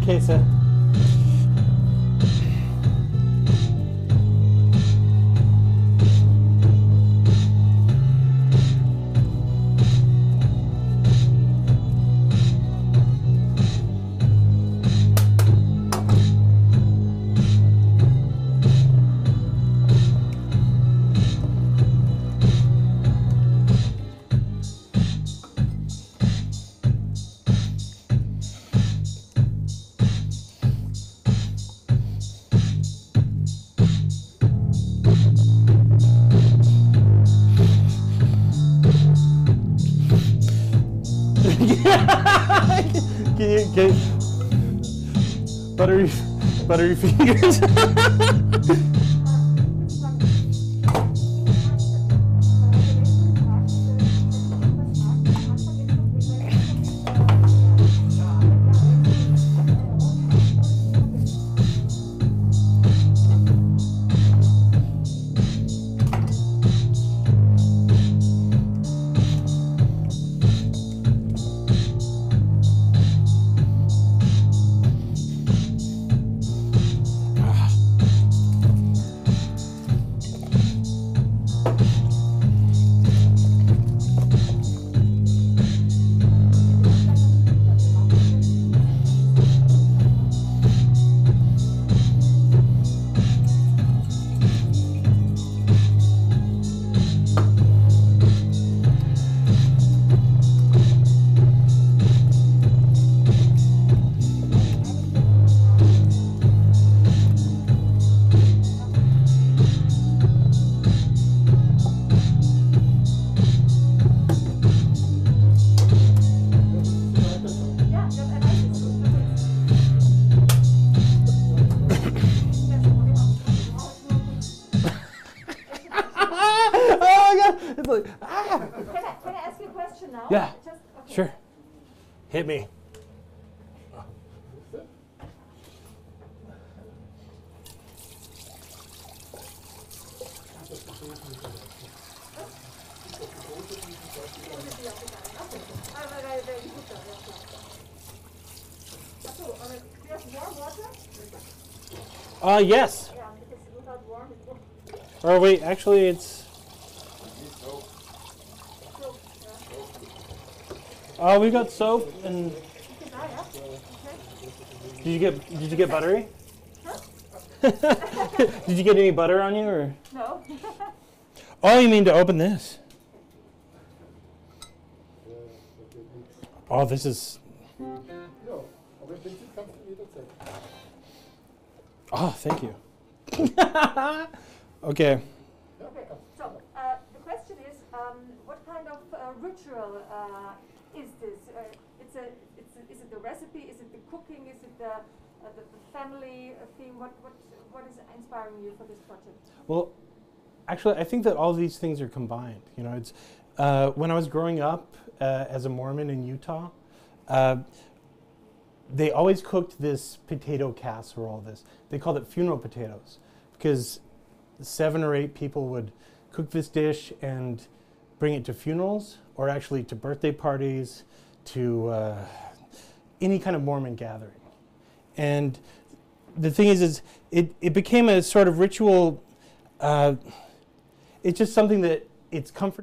Käse. Can you buttery fingers? It's like, ah. Can I ask you a question now? Yeah, Just, okay. sure. Hit me. Yes. Yeah, because without warm it won't. Or wait, actually it's... Oh, we got soap and... Did you get buttery? Did you get any butter on you or? No. Oh, you mean to open this? Oh, this is... Oh, thank you. Okay. Okay, so the question is, what kind of ritual is this? Is it the recipe? Is it the cooking? Is it the family theme? What is inspiring you for this project? Well, actually, I think that all these things are combined. You know, it's when I was growing up as a Mormon in Utah, they always cooked this potato casserole. They called it funeral potatoes because 7 or 8 people would cook this dish and bring it to funerals or actually to birthday parties, to any kind of Mormon gathering. And the thing is it became a sort of ritual. It's just something that it's comforting.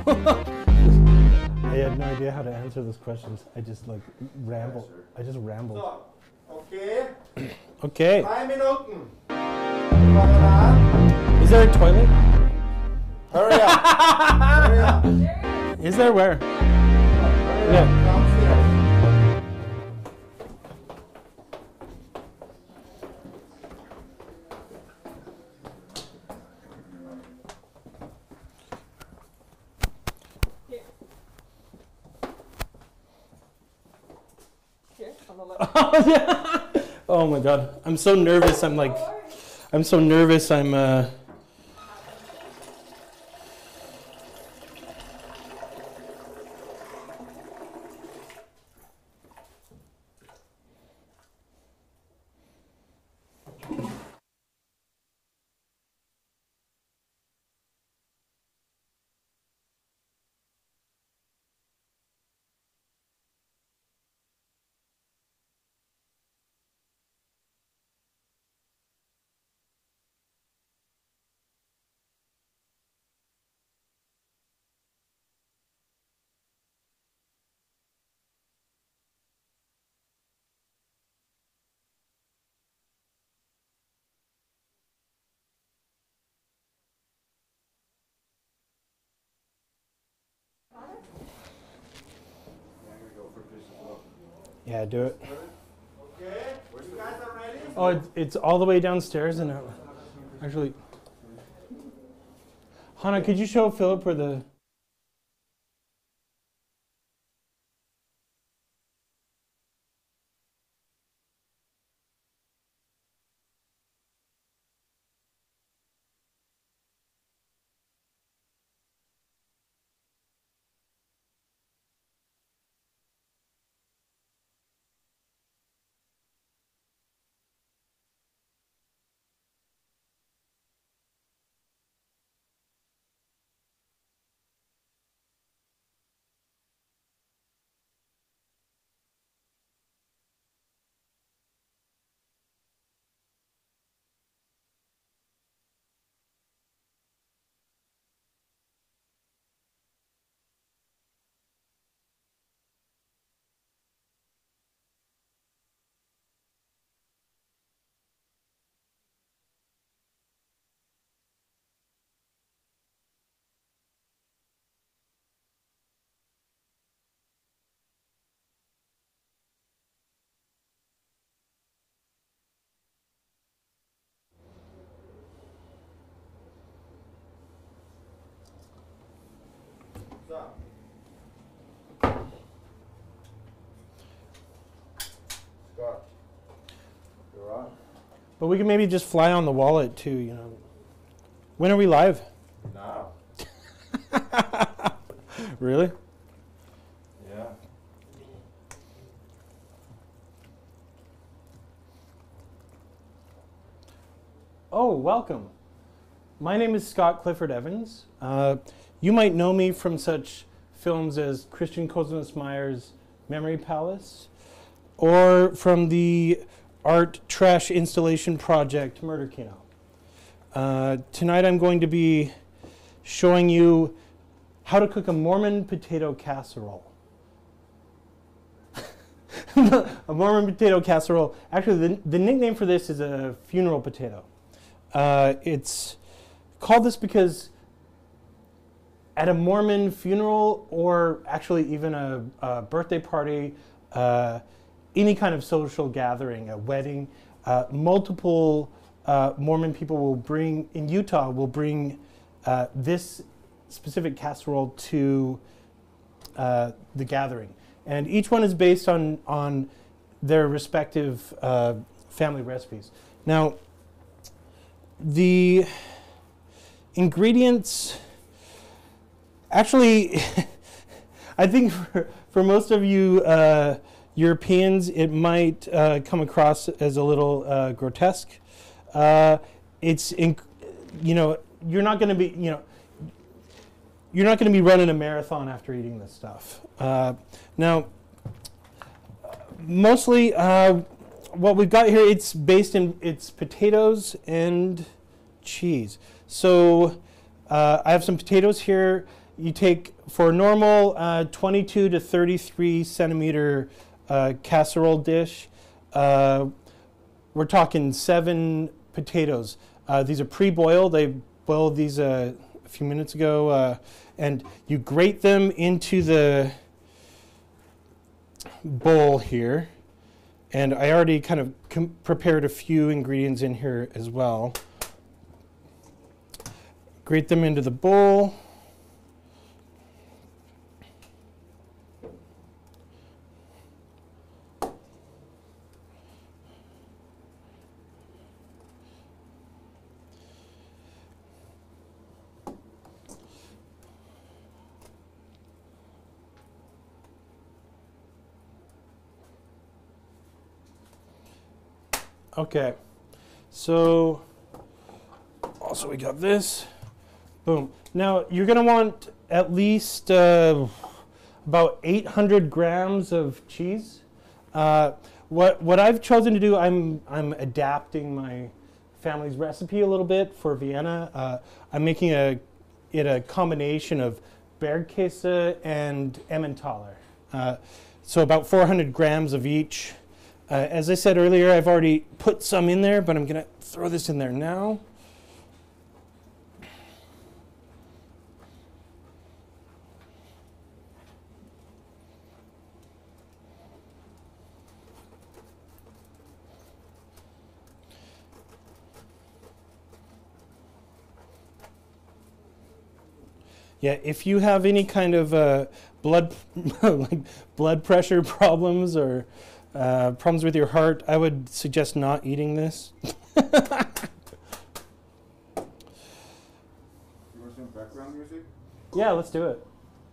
I had no idea how to answer those questions. I just like ramble. I just rambled. So, okay. Okay. 3 Minuten. Fangen an. Is there a toilet? Hurry up. Hurry up. Is there where? Hurry Yeah. up. Downstairs. Here, on the left. Oh my god. I'm so nervous. I'm so nervous. Yeah, do it. Okay. You guys are ready? Oh, it's all the way downstairs and actually. Hannah, could you show Philip where the... So. Scott. You're on. But we can maybe just fly on the wallet too, you know. When are we live? Now. Really? Yeah. Oh, welcome. My name is Scott Clifford Evans. You might know me from such films as Christian Kosmas-Meyer's Memory Palace, or from the art trash installation project Murder Kino. Tonight I'm going to be showing you how to cook a Mormon potato casserole. A Mormon potato casserole. Actually, the nickname for this is a funeral potato. It's called this because at a Mormon funeral, or actually even a birthday party, any kind of social gathering, a wedding, multiple Mormon people will bring, in Utah, will bring this specific casserole to the gathering. And each one is based on their respective family recipes. Now, the ingredients, actually, I think for most of you Europeans, it might come across as a little grotesque. It's, you know, you're not going to be, you know, you're not going to be running a marathon after eating this stuff. Now, mostly what we've got here, it's based in, it's potatoes and cheese. So I have some potatoes here. you take, for a normal 22 to 33 centimeter casserole dish, we're talking 7 potatoes. These are pre-boiled. I boiled these a few minutes ago, and you grate them into the bowl here. And I already kind of prepared a few ingredients in here as well. Grate them into the bowl. Okay, so also we got this. Boom. Now you're going to want at least about 800 grams of cheese. What I've chosen to do, I'm adapting my family's recipe a little bit for Vienna. I'm making it a combination of Bergkäse and Emmentaler. So about 400 grams of each. As I said earlier, I've already put some in there, but I'm going to throw this in there now. Yeah, if you have any kind of blood pressure problems or problems with your heart, I would suggest not eating this. You want some background music? Yeah, let's do it.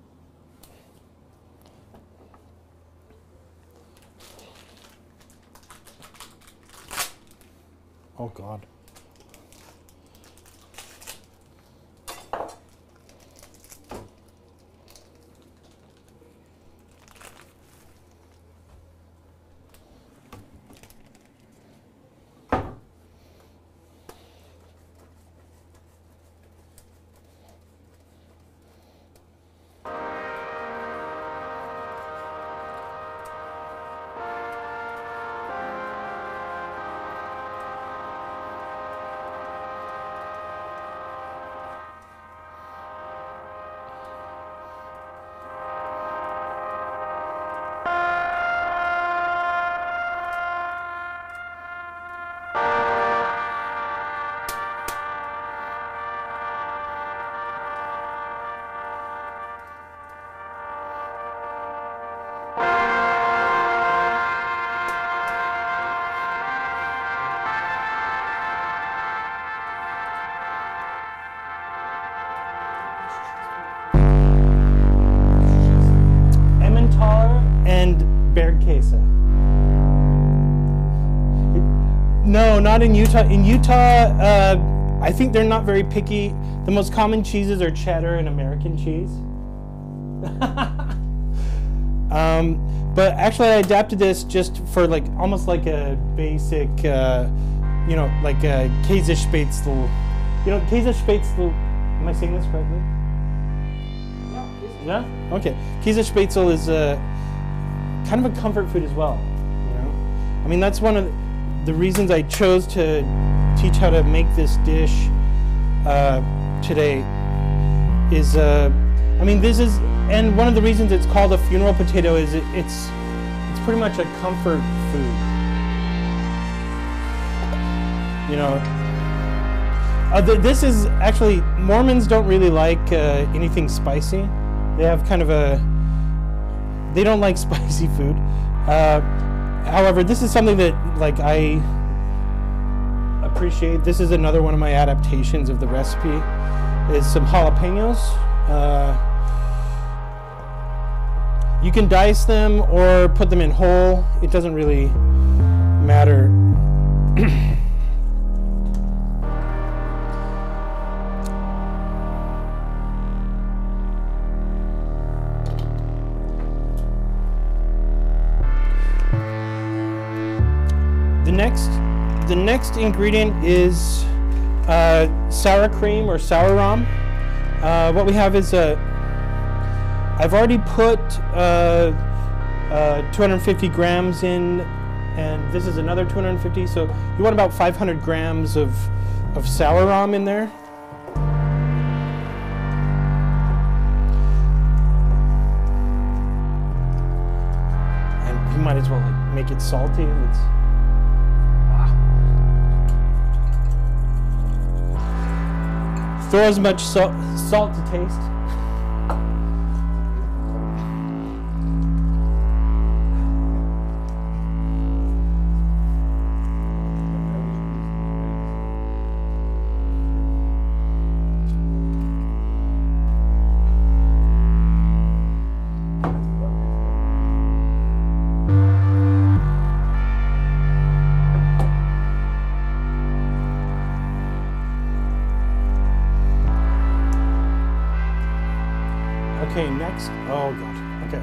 Oh God. Bergkäse. No, not in Utah. In Utah, I think they're not very picky. The most common cheeses are cheddar and American cheese. But actually, I adapted this just for like almost like a basic, you know, like a Käsespätzle. You know, Käsespätzle. Am I saying this correctly? Yeah. Okay. Käsespätzle is kind of a comfort food as well. You know, I mean that's one of the reasons I chose to teach how to make this dish today. Is I mean this is, and one of the reasons it's called a funeral potato is it's pretty much a comfort food. You know, this is actually, Mormons don't really like anything spicy. They have kind of they don't like spicy food. However, this is something that like I appreciate. This is another one of my adaptations of the recipe, is some jalapenos. You can dice them or put them in whole. It doesn't really matter. The next ingredient is sour cream or sour rum. What we have is I've already put 250 grams in, and this is another 250. So you want about 500 grams of sour rum in there. And you might as well like make it salty if it's. Throw as much salt to taste. Okay, next. Oh god. Okay.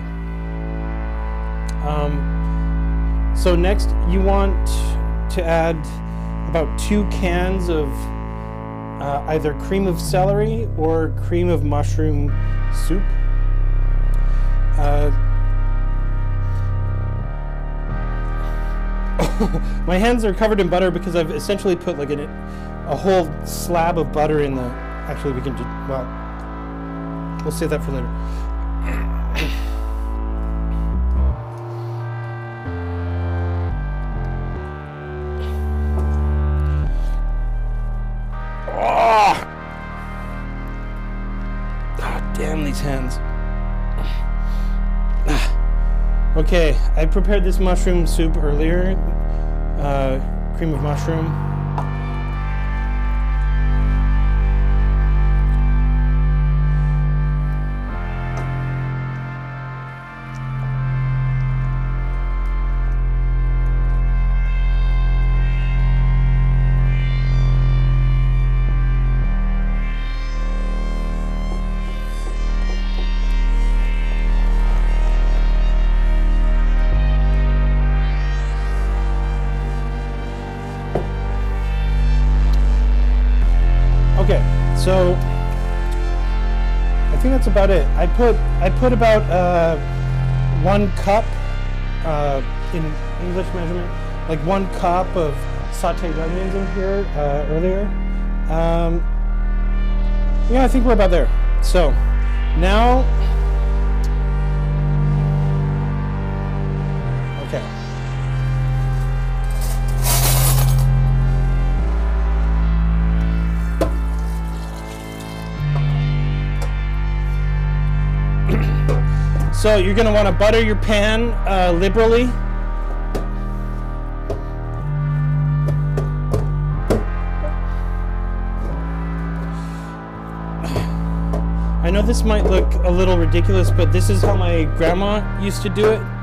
So next, you want to add about 2 cans of either cream of celery or cream of mushroom soup. My hands are covered in butter because I've essentially put like a whole slab of butter in the. Actually, we can just well. We'll save that for later. Oh! Oh, damn these hands. Okay, I prepared this mushroom soup earlier. Cream of mushroom. So I think that's about it. I put about 1 cup in English measurement, like 1 cup of sautéed onions in here earlier. Yeah, I think we're about there. So now, okay. So you're going to want to butter your pan liberally. I know this might look a little ridiculous, but this is how my grandma used to do it.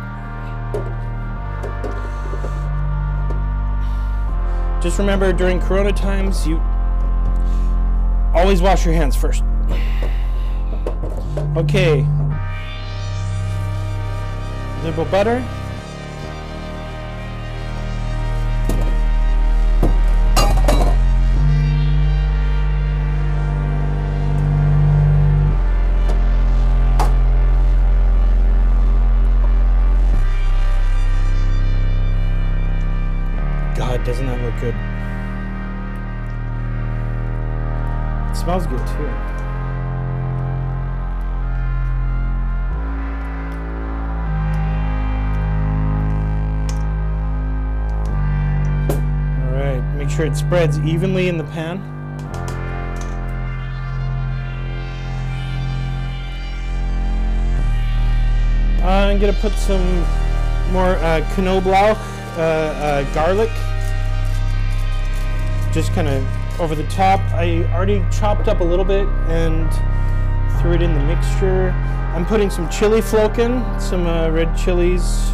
Just remember, during Corona times, you always wash your hands first. Okay. Liberal butter. God, doesn't that look good? It smells good too. Make sure it spreads evenly in the pan. I'm gonna put some more Knoblauch, garlic, just kind of over the top. I already chopped up a little bit and threw it in the mixture. I'm putting some chili floken, some red chilies.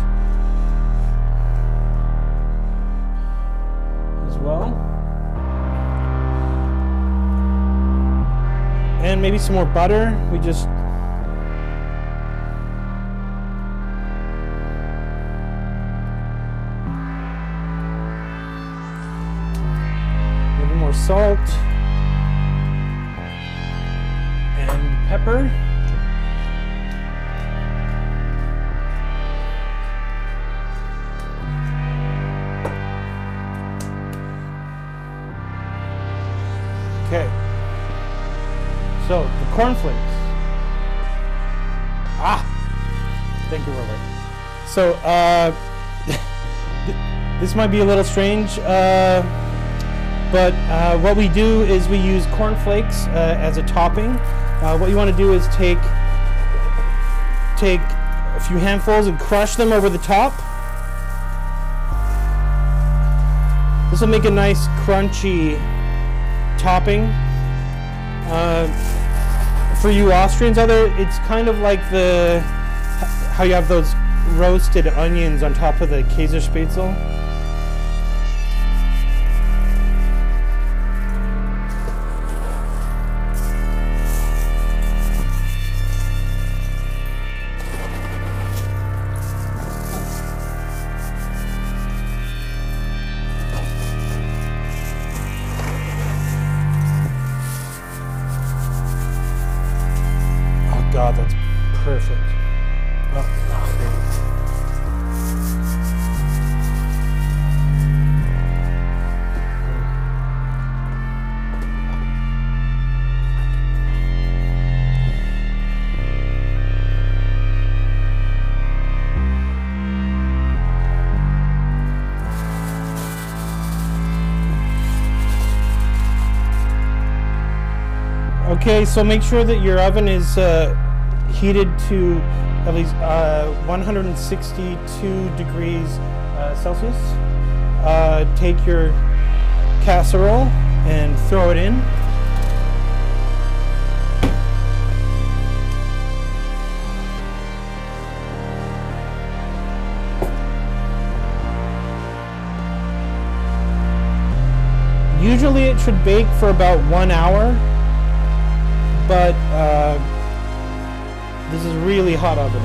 And maybe some more butter. We just maybe more salt and pepper. Okay. So, the cornflakes. Thank you, Robert. So, this might be a little strange, but what we do is we use cornflakes as a topping. What you want to do is take a few handfuls and crush them over the top. This will make a nice crunchy topping. For you Austrians, it's kind of like how you have those roasted onions on top of the Käsespätzle. God, that's perfect. Okay, so make sure that your oven is heated to at least 162 degrees Celsius. Take your casserole and throw it in. Usually it should bake for about 1 hour, but this is a really hot oven.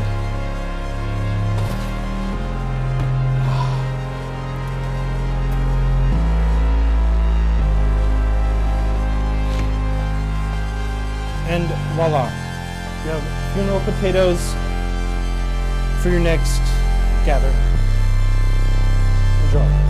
And voila, you have funeral potatoes for your next gathering. Enjoy.